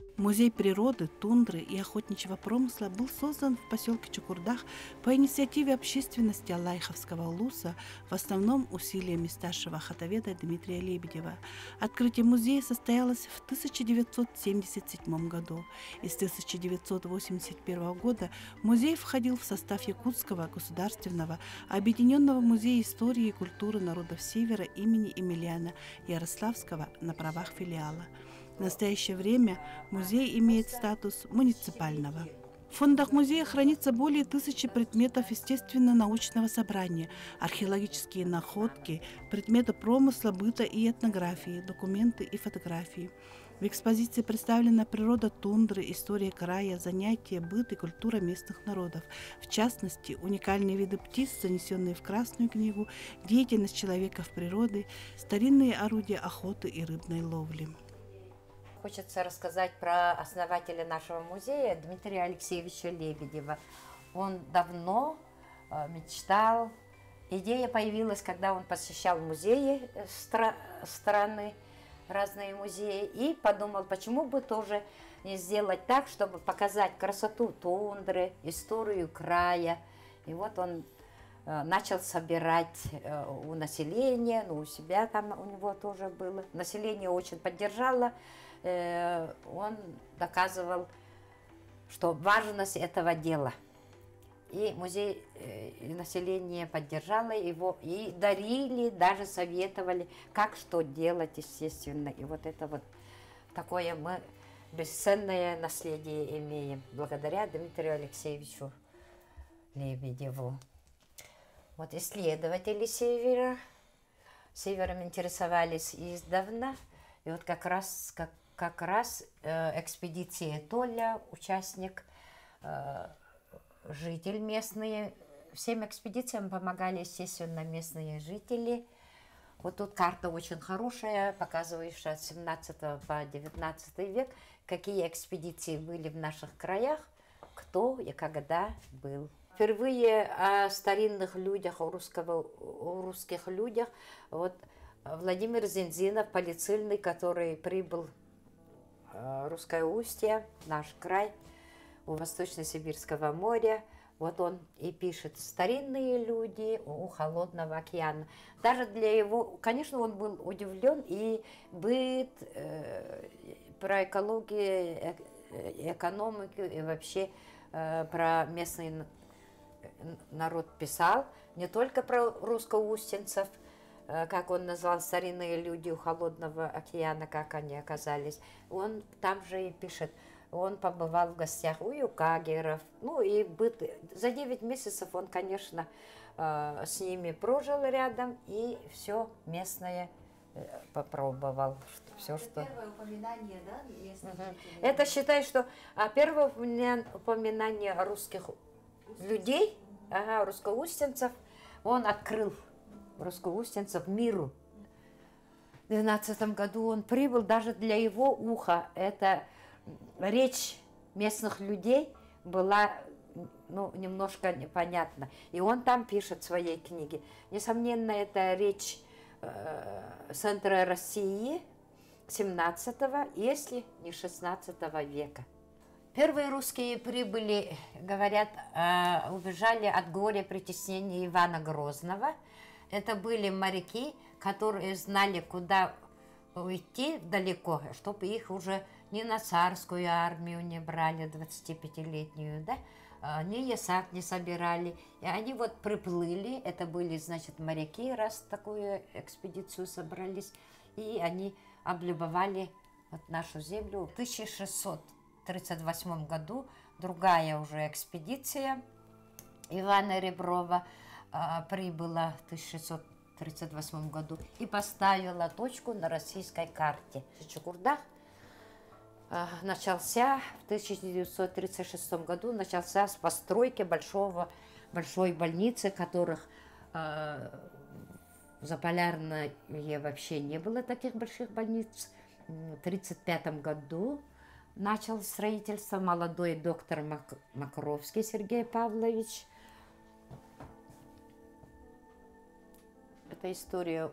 Музей природы, тундры и охотничьего промысла был создан в поселке Чукурдах по инициативе общественности Аллайховского улуса, в основном усилиями старшего хатоведа Дмитрия Лебедева. Открытие музея состоялось в 1977 году, и с 1981 года музей входил в состав Якутского государственного объединенного музея истории и культуры народов Севера имени Емельяна Ярославского на правах филиала. В настоящее время музей имеет статус муниципального. В фондах музея хранится более 1000 предметов естественно-научного собрания, археологические находки, предметы промысла, быта и этнографии, документы и фотографии. В экспозиции представлена природа тундры, история края, занятия, быт и культура местных народов. В частности, уникальные виды птиц, занесенные в Красную книгу, деятельность человека в природе, старинные орудия охоты и рыбной ловли. Хочется рассказать про основателя нашего музея Дмитрия Алексеевича Лебедева. Он давно мечтал. Идея появилась, когда он посещал музеи страны, разные музеи, и подумал, почему бы тоже не сделать так, чтобы показать красоту тундры, историю края. И вот он начал собирать у населения, у себя там у него тоже было. Население очень поддержало. Он доказывал, что важность этого дела. И музей и население поддержало его, и дарили, даже советовали, как что делать, естественно. И вот это вот такое мы бесценное наследие имеем, благодаря Дмитрию Алексеевичу Лебедеву. Вот исследователи севером интересовались издавна, и вот как раз экспедиции Толя, участник, житель местные. Всем экспедициям помогали, естественно, местные жители. Вот тут карта очень хорошая, показывающая от 17 по 19 век, какие экспедиции были в наших краях, кто и когда был. Впервые о старинных людях, о русских людях, вот Владимир Зензинов, полицейный, который прибыл в Русское Устье, наш край, у Восточно-Сибирского моря. Вот он и пишет «Старинные люди у холодного океана». Даже для его, конечно, он был удивлен, и быт, про экологию, экономику и вообще про местный народ писал, не только про русскоустенцев, как он назвал старинные люди у холодного океана, как они оказались. Он там же и пишет, он побывал в гостях у юкагеров, ну и быт. За 9 месяцев он, конечно, с ними прожил рядом и все местное попробовал. Все, что... Первое упоминание, да, местных жителей? Это считай, что первое упоминание русских людей, русскоустенцев, он открыл русскоустенцев миру. В 12 году он прибыл, даже для его уха эта речь местных людей была немножко непонятна. И он там пишет в своей книге. Несомненно, это речь центра России 17-го, если не 16 века. Первые русские прибыли, говорят, убежали от горя притеснения Ивана Грозного. Это были моряки, которые знали, куда уйти далеко, чтобы их уже ни на царскую армию не брали, 25-летнюю, да, ни ясак не собирали. И они вот приплыли, это были, значит, моряки, раз такую экспедицию собрались, и они облюбовали вот нашу землю. В 1638 году другая уже экспедиция Ивана Реброва прибыла в 1638 году и поставила точку на российской карте. Чукурдах начался в 1936 году, начался с постройки большой больницы, которых в Заполярное вообще не было таких больших больниц. В 1935 году начал строительство молодой доктор Макровский Сергей Павлович. Это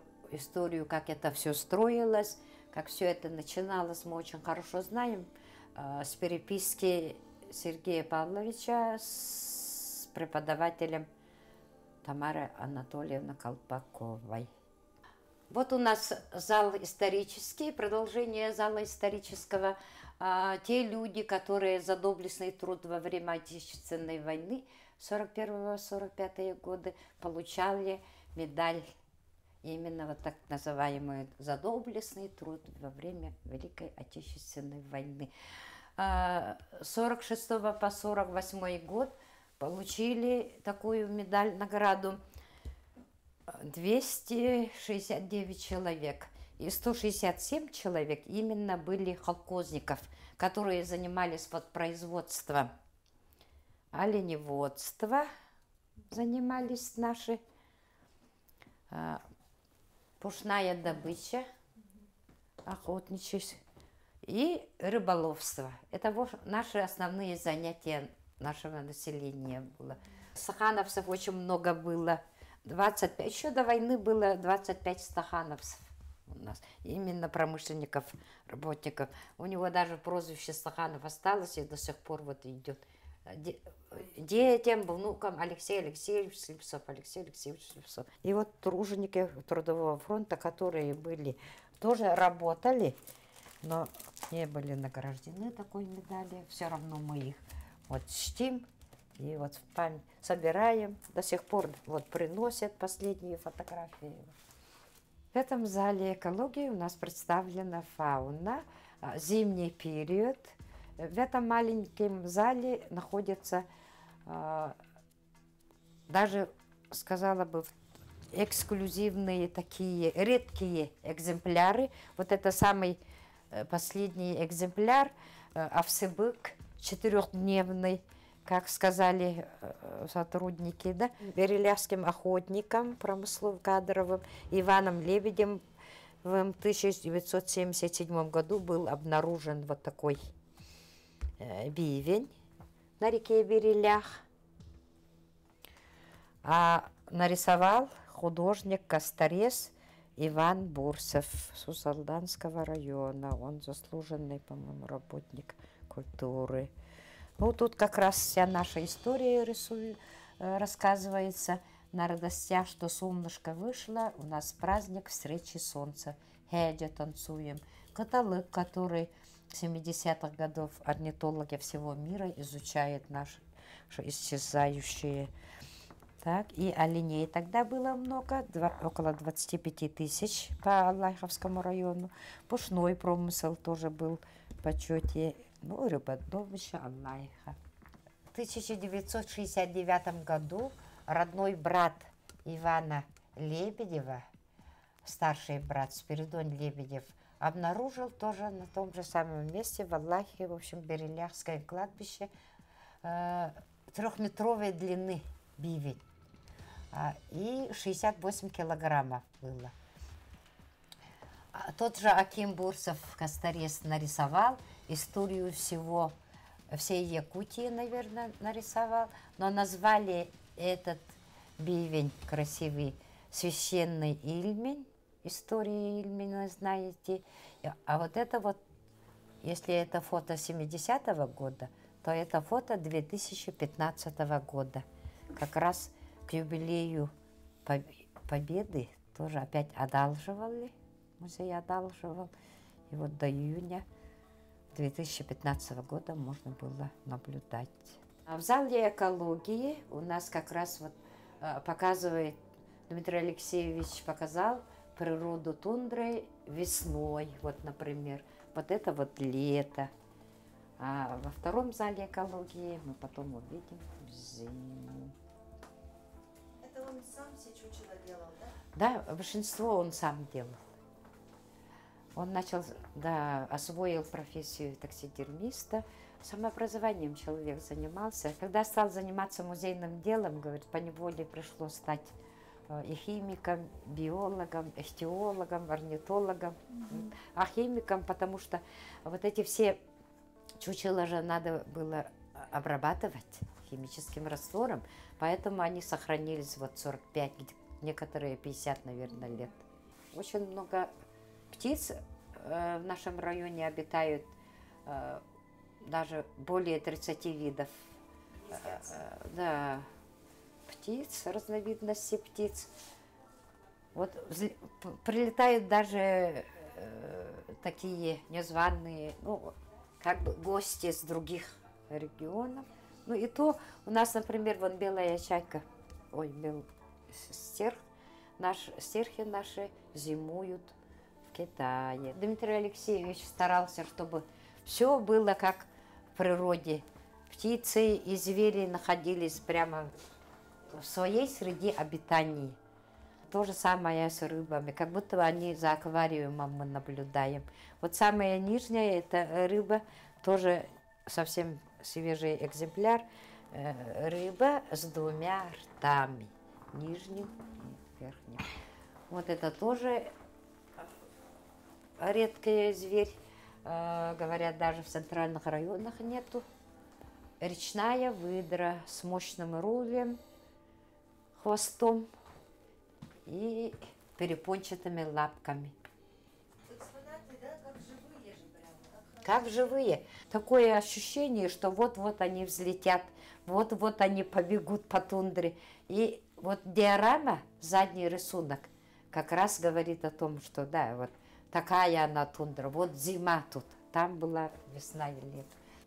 историю, как это все строилось, как все это начиналось, мы очень хорошо знаем. с переписки Сергея Павловича с преподавателем Тамары Анатольевны Колпаковой. Вот у нас зал исторический, продолжение зала исторического. Те люди, которые за доблестный труд во время Отечественной войны 41-45 годы получали медаль, именно вот так называемую за доблестный труд во время Великой Отечественной войны. С 46 по 48 год получили такую медаль, награду 269 человек. И 167 человек именно были колхозников, которые занимались вот производством оленеводства, занимались наши, пушная добыча, охотничье и рыболовство. Это вот наши основные занятия нашего населения было. Стахановцев очень много было. 25, еще до войны было 25 стахановцев у нас. Именно промышленников, работников. У него даже прозвище Стаханов осталось и до сих пор вот идет. Детям, внукам Алексей Алексеевич Слепцов, Алексей Алексеевич Слепцов. И вот труженики Трудового фронта, которые были, тоже работали, но не были награждены такой медалью. Все равно мы их вот чтим и вот в память собираем. До сих пор вот приносят последние фотографии. В этом зале экологии у нас представлена фауна, зимний период. В этом маленьком зале находятся даже, сказала бы, эксклюзивные такие редкие экземпляры. Вот это самый последний экземпляр, овсебык, 4-дневный, как сказали сотрудники, да, берилявским охотником промыслово-кадровым Иваном Лебедем в 1977 году был обнаружен вот такой бивень на реке Берилях. А нарисовал художник-косторез Иван Бурсов с Усалданского района. Он заслуженный, по-моему, работник культуры. Ну, тут как раз вся наша история рассказывается на радостях, что солнышко вышло, у нас праздник встречи солнца. Хедя танцуем. Каталог, который с 70-х годов орнитологи всего мира изучают наши исчезающие. Так, и оленей тогда было много, около 25 тысяч по Аллайховскому району. Пушной промысел тоже был в почете. Ну, рыбодобыча Аллайха. В 1969 году родной брат Ивана Лебедева, старший брат Спиридон Лебедев, обнаружил тоже на том же самом месте в Аллахе, в общем, Бериляхское кладбище, 3-метровой длины бивень. И 68 килограммов было. Тот же Аким Бурсов, косторез, нарисовал историю всей Якутии, наверное, нарисовал, но назвали этот бивень красивый священный Ильмень, история Ильмена, знаете. А вот это вот, если это фото 70-го года, то это фото 2015 года. Как раз к юбилею Победы тоже опять одалживали, музей одалживал. И вот до июня 2015 года можно было наблюдать. А в зале экологии у нас как раз вот показывает, Дмитрий Алексеевич показал природу тундры весной, вот, например. Вот это вот лето. А во втором зале экологии мы потом увидим зиму. Это он сам все чучело делал, да? Да, большинство он сам делал. Он начал, да, освоил профессию таксидермиста. Самообразованием человек занимался. Когда стал заниматься музейным делом, говорит, поневоле пришлось стать и химиком, биологом, эхтиологом, орнитологом. А химиком, потому что вот эти все чучела же надо было обрабатывать химическим раствором, поэтому они сохранились вот 45, некоторые 50, наверное, лет. Очень много птиц в нашем районе обитают даже более 30 видов. Да, птиц, разновидностей птиц. Вот прилетают даже такие незваные, ну, как бы гости с других регионов. Ну и то у нас, например, вон белая чайка, стерх, стерхи наши зимуют в Китае. Дмитрий Алексеевич старался, чтобы все было как в природе. Птицы и звери находились прямо в своей среде обитания. То же самое с рыбами, как будто они за аквариумом мы наблюдаем. Вот самая нижняя, это рыба, тоже совсем свежий экземпляр. Рыба с двумя ртами, нижним и верхним. Вот это тоже редкий зверь, говорят, даже в центральных районах нету. Речная выдра с мощным рулем, хвостом и перепончатыми лапками. Экспонаты, да, как живые же прямо. Как живые. Такое ощущение, что вот-вот они взлетят, вот-вот они побегут по тундре. И вот диорама, задний рисунок, как раз говорит о том, что да, вот такая она тундра, вот зима тут, там была весна и лето.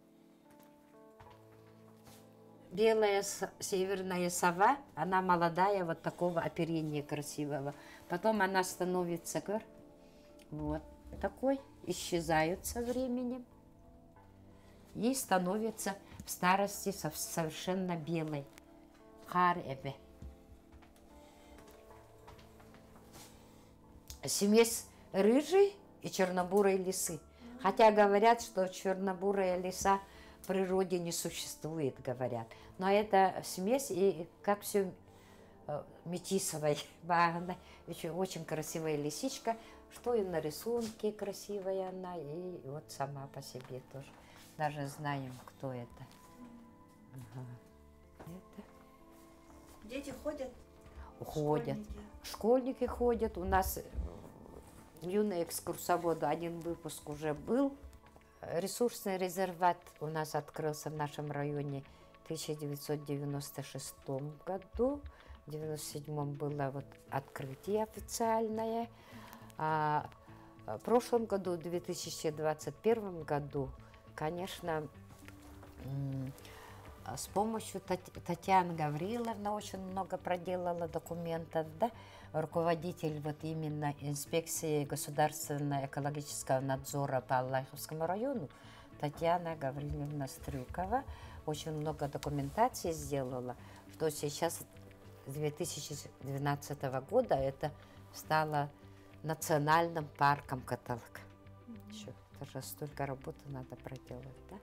Белая северная сова, она молодая, вот такого оперения красивого. Потом она становится вот такой, исчезает со временем и становится в старости совершенно белой. Харебе. Смесь рыжей и чернобурой лисы. Хотя говорят, что чернобурая лиса в природе не существует, говорят. Но это смесь, и как все метисовая. Она еще очень красивая лисичка, что и на рисунке красивая она, и вот сама по себе тоже. Даже знаем, кто это. Ага. Это. Дети ходят? Ходят. Школьники ходят. У нас юные экскурсоводы, один выпуск уже был. Ресурсный резерват у нас открылся в нашем районе в 1996 году. В 1997 было вот открытие официальное. А в прошлом году, в 2021 году, конечно, с помощью Татьяны Гавриловны очень много проделала документов, да, руководитель вот именно инспекции государственного экологического надзора по Аллайховскому району, Татьяна Гавриловна Стрюкова, очень много документации сделала, что сейчас с 2012 года это стало национальным парком Каталык. Еще тоже столько работы надо проделать, да?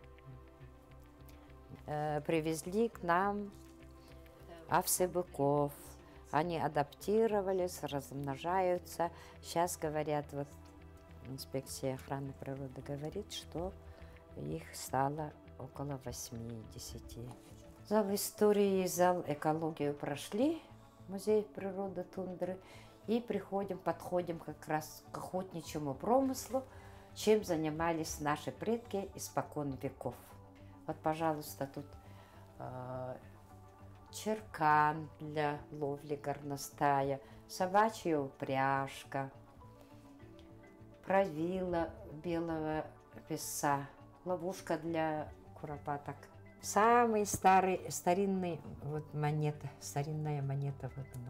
Привезли к нам овцы-быков. Они адаптировались, размножаются. Сейчас говорят, вот инспекция охраны природы говорит, что их стало около 80. Зал истории, зал экологии прошли, музей природы тундры, и подходим как раз к охотничьему промыслу, чем занимались наши предки испокон веков. Вот, пожалуйста, тут черкан для ловли горностая, собачья упряжка, правило белого песа, ловушка для куропаток. Самый старинная монета вот она.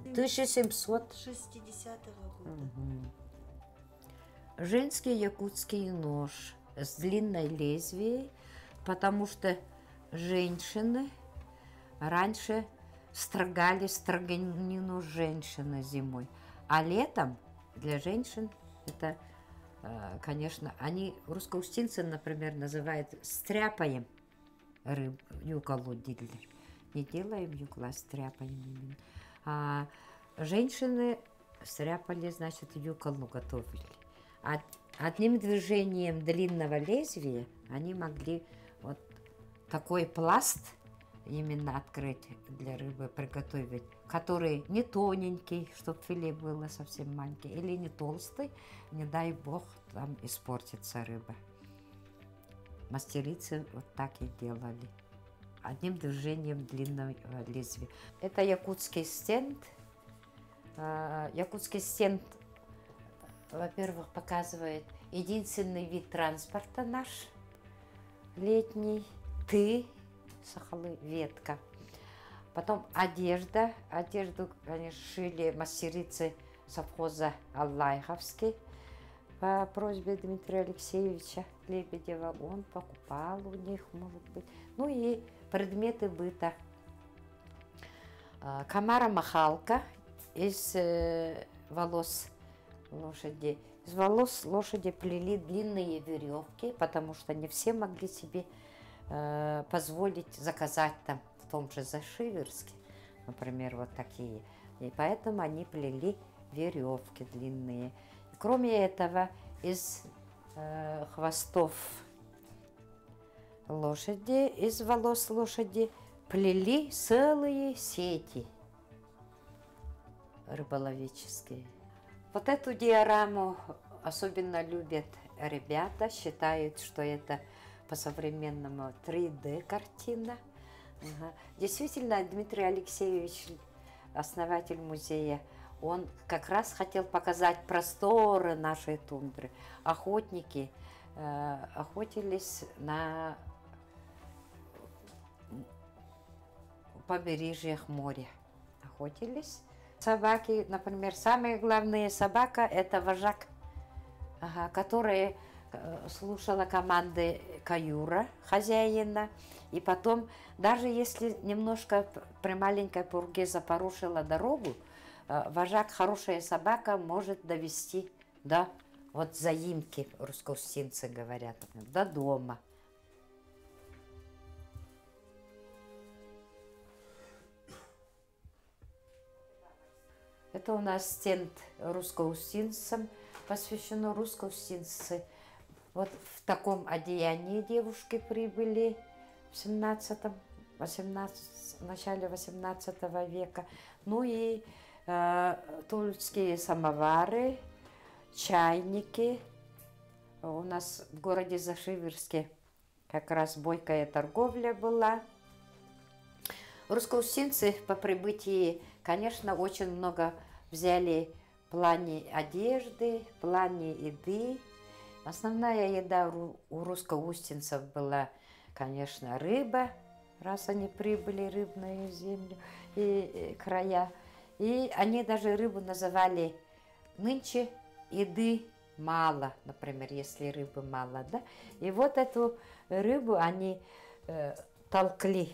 60-го года. Угу. Женский якутский нож с длинной лезвием, потому что женщины раньше строгали строганину женщины зимой, а летом для женщин это, конечно, русскоустинцы, например, называют стряпаем юколу дили. Не делаем юкла, стряпаем именно. А женщины стряпали, значит, юколу готовили. Одним движением длинного лезвия они могли вот такой пласт именно открыть для рыбы, приготовить, который не тоненький, чтобы филе было совсем маленький, или не толстый, не дай бог, там испортится рыба. мастерицы вот так и делали. Одним движением длинного лезвия. Это якутский стенд. Якутский стенд, во-первых, показывает единственный вид транспорта наш, летний, сахалы, ветка. Потом одежда. Одежду, конечно, шили мастерицы совхоза Аллайховский по просьбе Дмитрия Алексеевича Лебедева. Он покупал у них, может быть. Ну и предметы быта. Комара-махалка из волос лошади. Из волос лошади плели длинные веревки, потому что не все могли себе позволить заказать там в том же Зашиверске, например, вот такие. И поэтому они плели веревки длинные. Кроме этого, из хвостов лошади, из волос лошади плели целые сети рыболовеческие. Вот эту диораму особенно любят ребята, считают, что это по-современному 3D картина. Действительно, Дмитрий Алексеевич, основатель музея, он как раз хотел показать просторы нашей тундры. Охотники охотились на побережьях моря. Охотились. Собаки, например, самая главная собака – это вожак, которая слушала команды каюра, хозяина, и потом, даже если немножко при маленькой пурге запорушила дорогу, вожак, хорошая собака, может довести до вот заимки, русскоустинцы говорят, до дома. Это у нас стенд русскоустинцам, посвящено русскоустинцы. Вот в таком одеянии девушки прибыли в начале 18 века. Ну и тульские самовары, чайники. У нас в городе Зашиверске как раз бойкая торговля была. Русскоустинцы по прибытии, конечно, очень много взяли в плане одежды, в плане еды. Основная еда у русскоустинцев была, конечно, рыба, раз они прибыли в рыбную землю и края. И они даже рыбу называли нынче еды мало, например, если рыбы мало, да. И вот эту рыбу они толкли.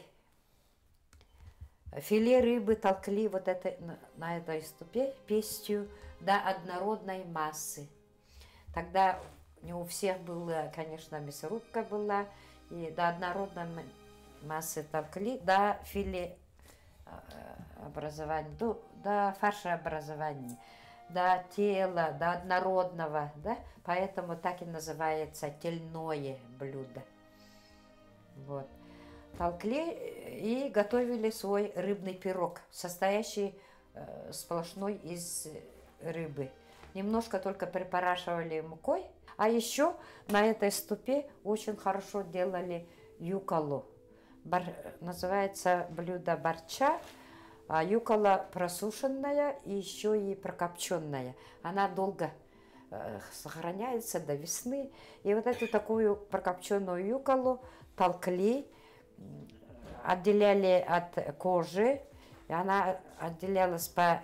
Филе рыбы толкли вот это, на этой ступе пестью до однородной массы. Тогда не у всех была, конечно, мясорубка была, и до однородной массы толкли, до филе образования, до фаршеобразования, до тела, до однородного, да? Поэтому так и называется тельное блюдо. Вот. Толкли и готовили свой рыбный пирог, состоящий сплошной из рыбы. Немножко только припорашивали мукой, а еще на этой ступе очень хорошо делали юколу. Называется блюдо барча, а юкола просушенная и еще и прокопченная. Она долго сохраняется до весны. И вот эту такую прокопченную юколу толкли, отделяли от кожи, и она отделялась по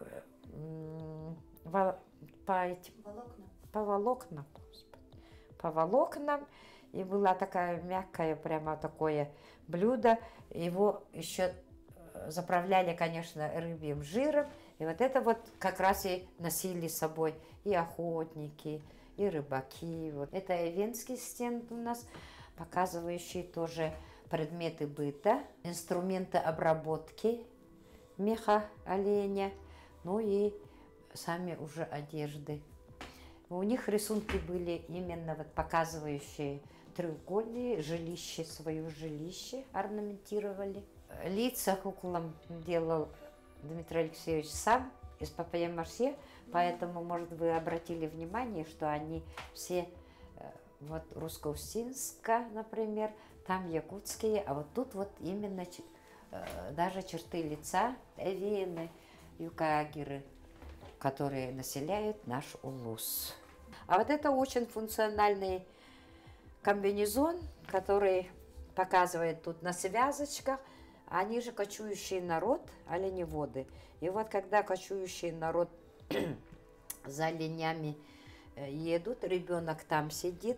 волокнам, и была такая мягкая, прямо такое блюдо. Его еще заправляли, конечно, рыбьим жиром, и вот это вот как раз и носили с собой и охотники, и рыбаки. Вот. Это венский стенд у нас, показывающий тоже предметы быта, инструменты обработки меха оленя, ну и сами уже одежды. У них рисунки были именно вот показывающие треугольные жилище, свое жилище орнаментировали. Лица куклам делал Дмитрий Алексеевич сам из папье-маше, поэтому, может, вы обратили внимание, что они все Вот Русско-Устинска, например, там якутские, а вот тут вот именно даже черты лица эвены, юкагиры, которые населяют наш улус. А вот это очень функциональный комбинезон, который показывает тут на связочках. Они же кочующий народ, оленеводы. И вот когда кочующий народ за оленями едут, ребенок там сидит,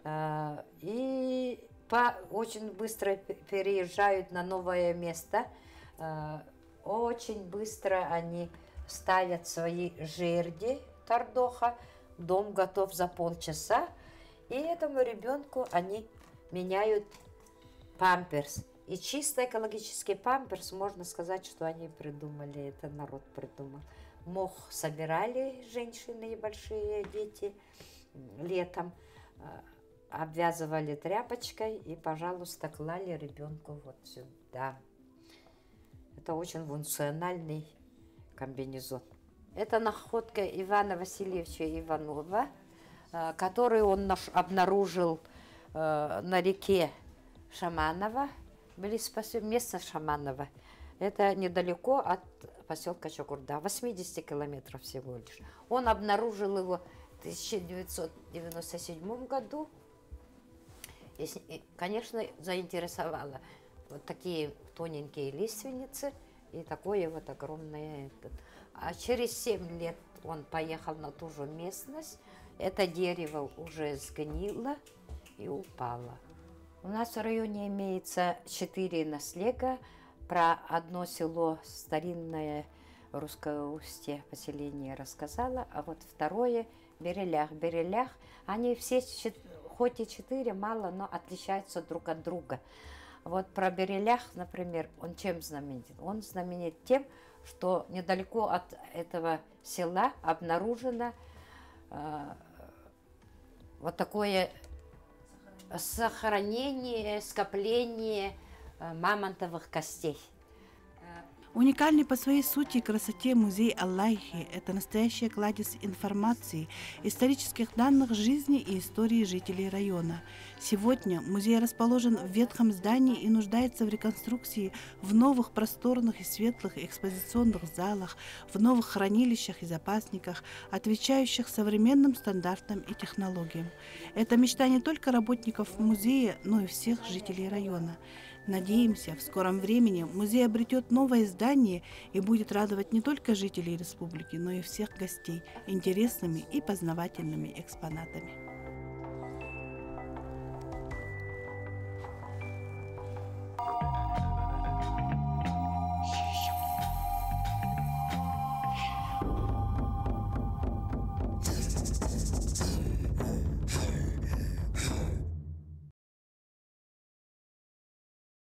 и очень быстро переезжают на новое место. Очень быстро они ставят свои жерди тардоха, дом готов за полчаса, и этому ребенку они меняют памперс. И чисто экологический памперс, можно сказать, что они придумали, это народ придумал. Мох собирали женщины и большие дети летом, обвязывали тряпочкой и, пожалуйста, клали ребенку вот сюда. Это очень функциональный комбинезон. Это находка Ивана Васильевича Иванова, который он обнаружил на реке Шаманово, близ места Шаманово. Это недалеко от поселка Чукурда, 80 километров всего лишь. Он обнаружил его в 1997 году. И, конечно, заинтересовало вот такие тоненькие лиственницы и такое вот огромное. А через 7 лет он поехал на ту же местность. Это дерево уже сгнило и упало. У нас в районе имеется 4 наслега. Про одно село, старинное Русское Устье поселение, рассказала, а вот второе Берелях. Берелях, они все, хоть и 4, мало, но отличаются друг от друга. Вот про Берелях, например, он чем знаменит? Он знаменит тем, что недалеко от этого села обнаружено вот такое сохранение, скопление мамонтовых костей. Уникальный по своей сути и красоте музей Аллайхи – это настоящий кладезь информации, исторических данных жизни и истории жителей района. Сегодня музей расположен в ветхом здании и нуждается в реконструкции в новых просторных и светлых экспозиционных залах, в новых хранилищах и запасниках, отвечающих современным стандартам и технологиям. Это мечта не только работников музея, но и всех жителей района. Надеемся, в скором времени музей обретет новое здание и будет радовать не только жителей республики, но и всех гостей интересными и познавательными экспонатами.